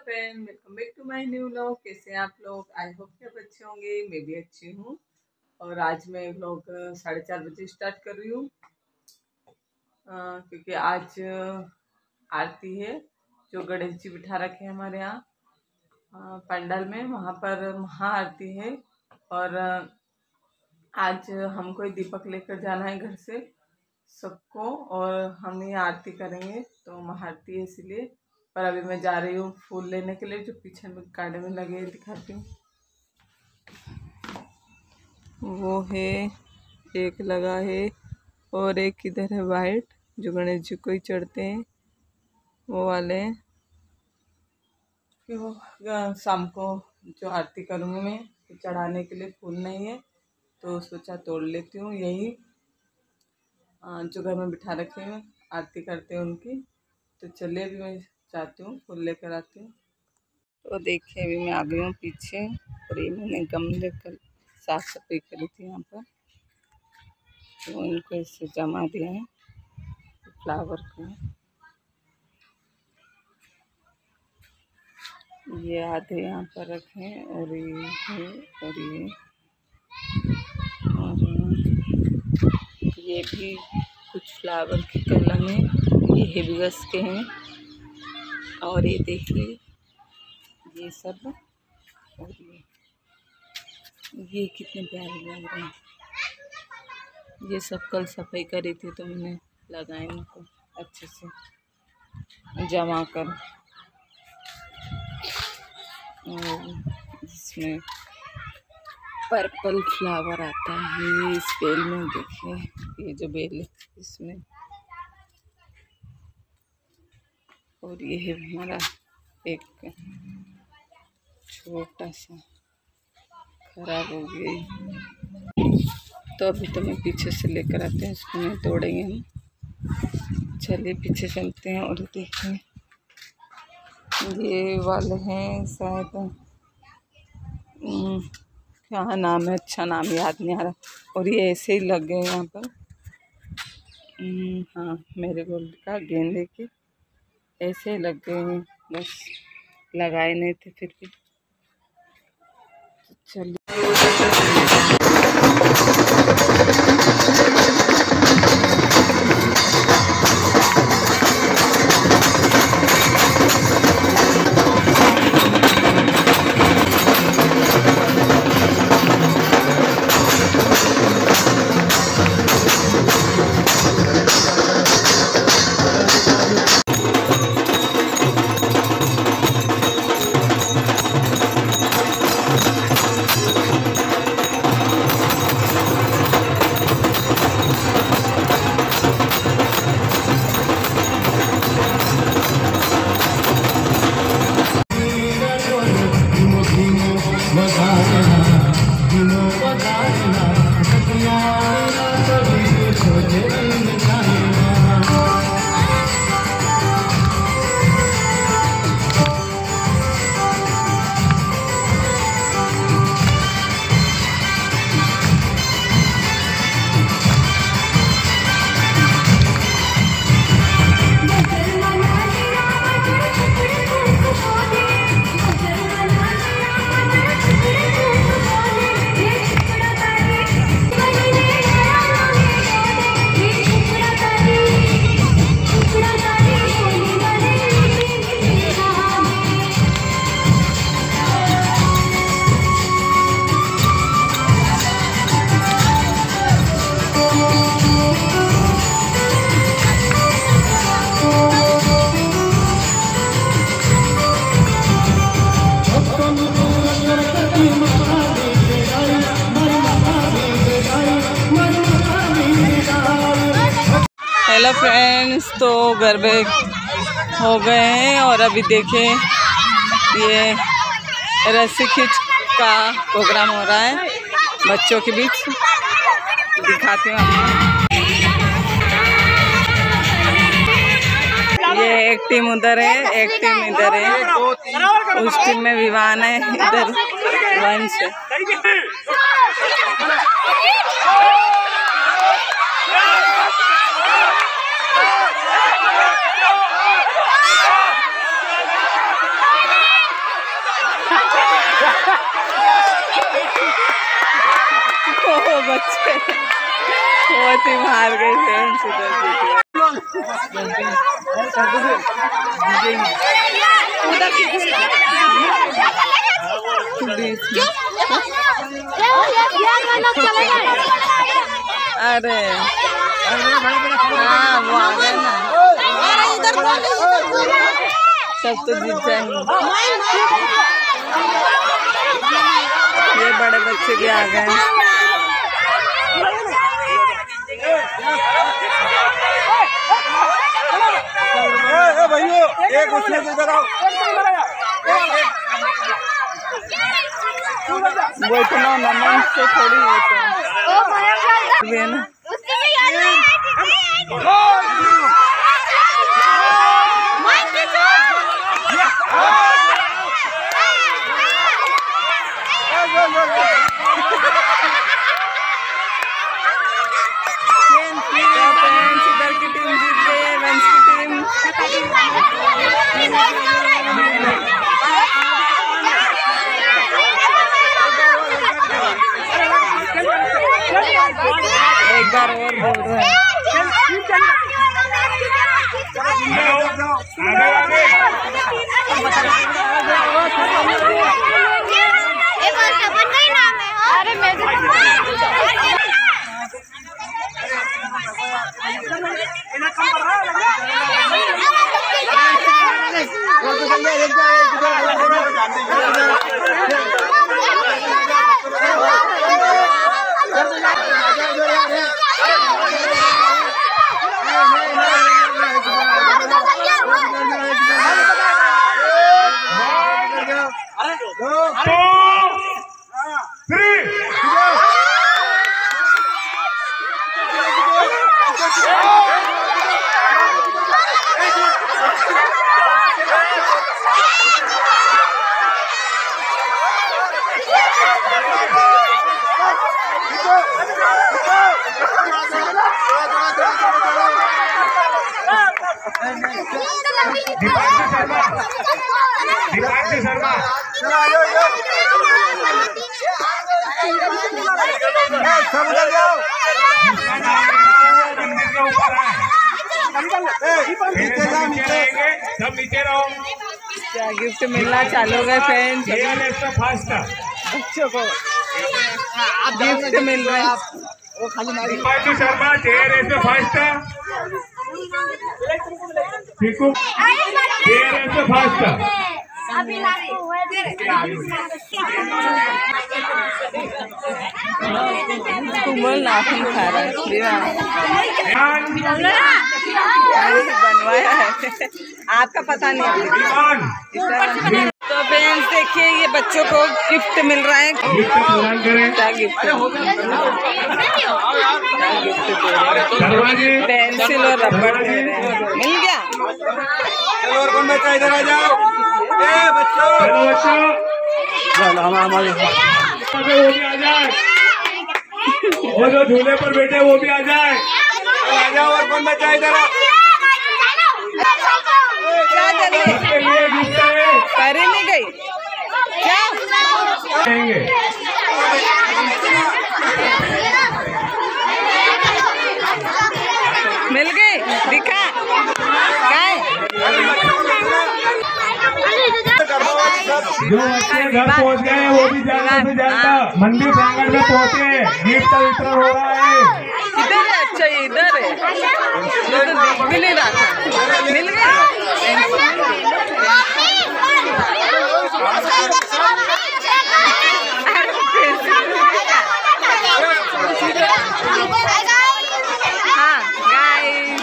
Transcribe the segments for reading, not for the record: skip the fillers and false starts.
Friend, welcome back to my new vlog. कैसे हैं आप लोग? आई होप कि आप अच्छे होंगे। मैं भी अच्छी हूँ। और आज मैं व्लॉग 4:30 बजे स्टार्ट कर रही हूँ क्योंकि आज आरती है। जो गणेश जी बिठा रखे हैं हमारे यहाँ पंडाल में, वहाँ पर महाआरती है। और आज हमको ही दीपक लेकर जाना है घर से सबको, और हम ये आरती करेंगे। तो महाआरती है इसलिए। पर अभी मैं जा रही हूँ फूल लेने के लिए, जो पीछे में गार्डन में लगे हैं, दिखाती हूँ। वो है, एक लगा है और एक इधर है वाइट, जो गणेश जी को ही चढ़ते हैं, वो वाले। कि वो शाम को जो आरती करूँगी मैं, तो चढ़ाने के लिए फूल नहीं है, तो सोचा तोड़ लेती हूँ। यही जो घर में बिठा रखे हैं आरती करते हैं उनकी। तो चलिए अभी मैं जाती हूँ, फूल लेकर आती हूँ। तो देखिए अभी मैं आ गई हूँ पीछे, और ये मैंने गमले कर साफ सफाई करी थी यहाँ पर, तो इनको इससे जमा दिया है फ्लावर को। ये आधे यहाँ पर रखे हैं, और ये है, और ये भी कुछ फ्लावर के कलम है। ये हिबिस्कस के हैं। और ये देखिए ये सब, और ये कितने प्यारे लग रहे हैं। ये सब कल सफाई करी थी, तो मैंने लगाए इनको अच्छे से जमा कर। और इसमें पर्पल फ्लावर आता है इस बेल में। देखिए ये जो बेल है इसमें। और ये है हमारा एक छोटा सा, खराब हो गई, तो अभी तो मैं पीछे से लेकर आते हैं, इसको नहीं तोड़ेंगे हम। चलिए पीछे चलते हैं। और देखें ये वाले हैं शायद, क्या नाम है, अच्छा नाम याद नहीं आ रहा। और ये ऐसे ही लग गए यहाँ पर। हाँ, मेरे गोल्ड का, गेंदे के ऐसे लग गए हैं, बस लगाए नहीं थे फिर भी। चलिए हेलो फ्रेंड्स, तो गरबे हो गए हैं। और अभी देखें ये रस्सी खींच का प्रोग्राम हो रहा है बच्चों के बीच। दिखाती हूँ आपको। ये एक टीम उधर है, एक टीम इधर है। उस टीम में विवान है, इधर वंश है। बच्चे बहुत ही बाहर गए फ्रेंड्स उधर अरे हाँ वो आ गए ना, सब तो जीत जाएंगे। ये बड़े बच्चे भी आ गए। एक उसमें से इधर आओ। वो इतना नमन से थोड़ी होता है ना। इधर की टीम जीत गई है, वेंस की टीम। एक बार और बोल रहे हैं। दीपांशी शर्मा सब उधर जाओ। मंदिर के ऊपर सब नीचे रहो। क्या गिफ्ट मिलना चालू गए फ्रेंड्स, फर्स्ट बच्चों को गिफ्ट मिल रहे हैं। Deepanshi Sharma chair first, Cheeku chair first. कुमल नाखून खा रहा है, बनवाया है। आपका पता नहीं है। तो फ्रेंड्स देखिए ये बच्चों को गिफ्ट मिल रहा है। क्या गिफ्ट? पेंसिल और रबड़ दे रहे हैं। मिल गया। चलो और कौन बच्चा इधर आ जाओ। बच्चों चलो हमारे वो भी आ जाए, वो जो झूले पर बैठे वो भी आ जाए। आ जाओ और कौन बच्चा इधर आ। क्या जल्दी करे नहीं गई क्या? मिल गई, दिखा जो बच्चे घर पहुंच गए वो भी ज्यादा से ज्यादा मंदिर प्रांगण में पहुंचे। गिफ्ट का वितरण हो रहा है। इधर है। अच्छा इधर है, तो दिख भी नहीं रहा था। मिल गई। हाँ गाइस,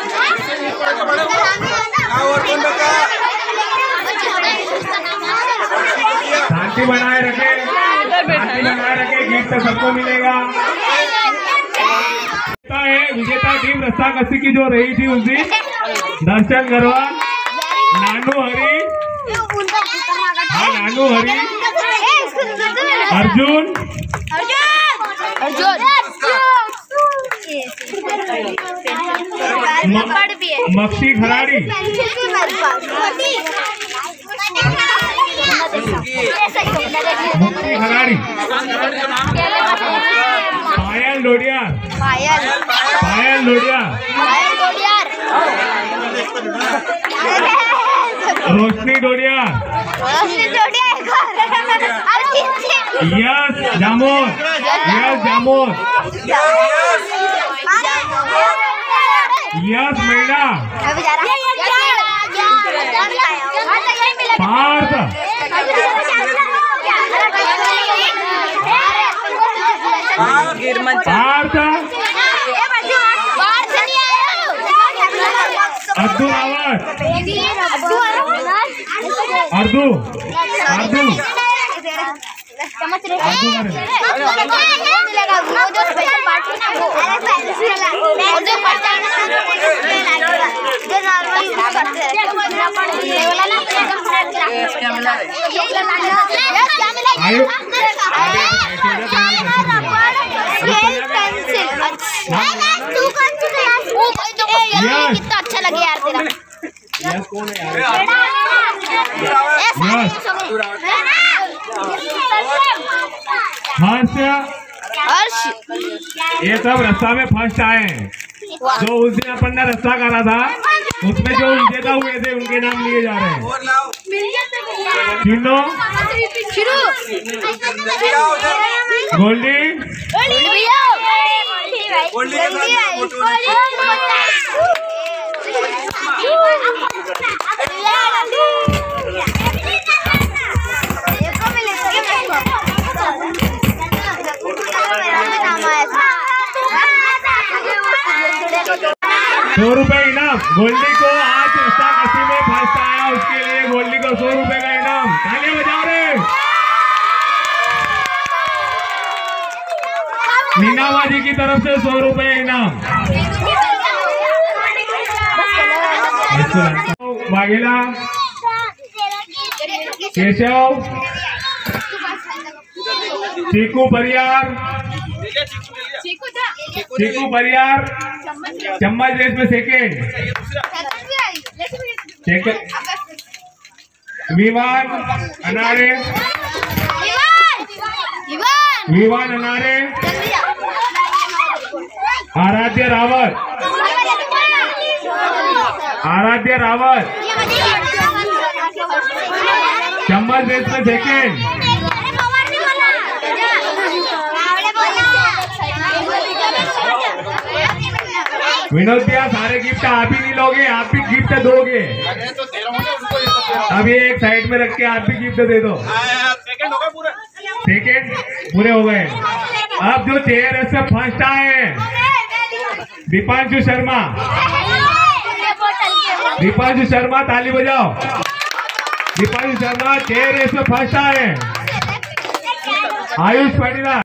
शांति बनाए रखे, शांति बनाए रखे। गिफ्ट सबको मिलेगा। विजेता टीम रस्सा कस्सी की जो रही थी उस दिन दर्शन गरवा, नानू हरी, हाँ नानू हरी, अर्जुन मक्सी खराड़ी, मुक्ति खराड़ी, पायल डोडियार, रोशनी डोडियार, यश जामोद, यश मैना, पार्थ, पार्थ, अद्दू रावत, अर्दू, कितना अच्छा लगे यार तेरा। यश कौन है यार? हर्ष, ये सब रस्सा में फर्स्ट आए हैं। जो उस दिन अपन ने रस्सा करा था उसमें जो विजेता हुए थे उनके नाम लिए जा रहे हैं। गोल्डी, ₹100 इनाम। गोल्डी को आज रस्सा कसी में फर्स्ट आया, उसके लिए गोल्डी को ₹100 का इनाम। तालियां बजाओ रे। मीनाबाजी की तरफ से ₹100 इनाम। वाघेला, केशव, चीकू परियार, चम्मच रेस में सेकेंड। विवान अनारे, आराध्य रावत, चम्मच रेस में सेकेंड। विनोद भैया, सारे गिफ्ट आप ही नहीं लोगे, आप भी गिफ्ट दोगे। अब ये एक साइड में रख के आप भी गिफ्ट दे दो। सेकेंड पूरे हो गए। अब जो चेयर है इसमें फर्स्ट आए हैं दीपांशु शर्मा, ताली बजाओ। दीपांशु शर्मा चेयर रेस में फर्स्ट आए हैं। आयुष पाटीदार।